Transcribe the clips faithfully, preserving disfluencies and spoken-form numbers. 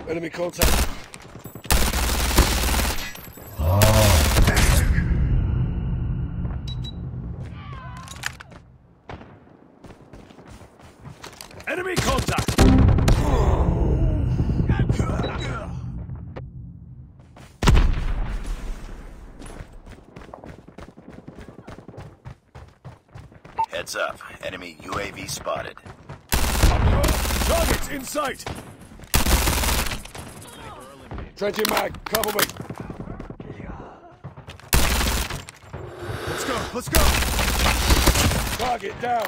Enemy contact. Enemy contact! Heads up. Enemy U A V spotted. Targets in sight! Trenching mag, cover me. Let's go, let's go! Target down.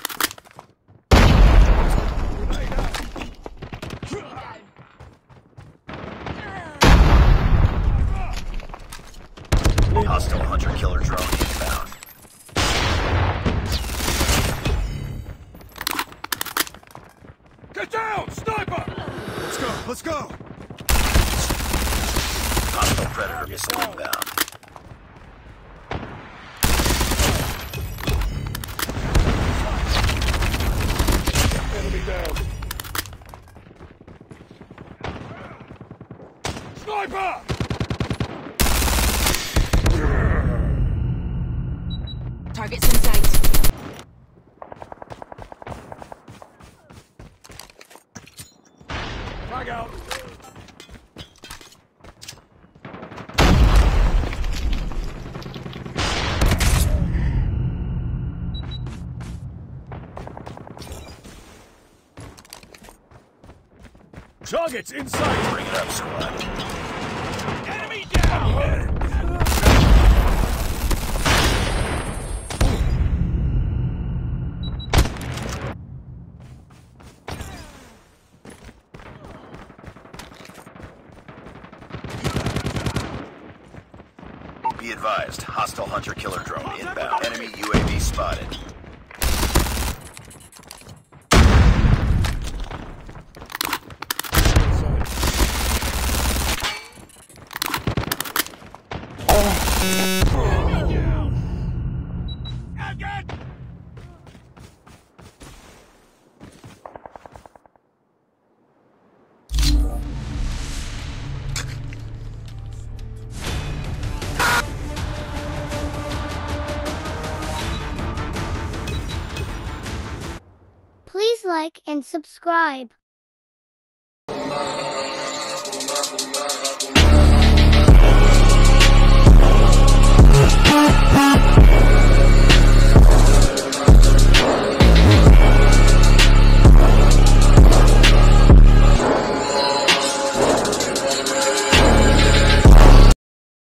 Hostile hunter-killer drone inbound. Get down, sniper! Let's go, let's go! Hostile predator missile inbound. Enemy down. Sniper! Targets in sight. Frag out. Targets in sight! Bring it up, squad. Enemy down! Be advised, hostile hunter-killer drone inbound. Enemy U A V spotted. Please like and subscribe.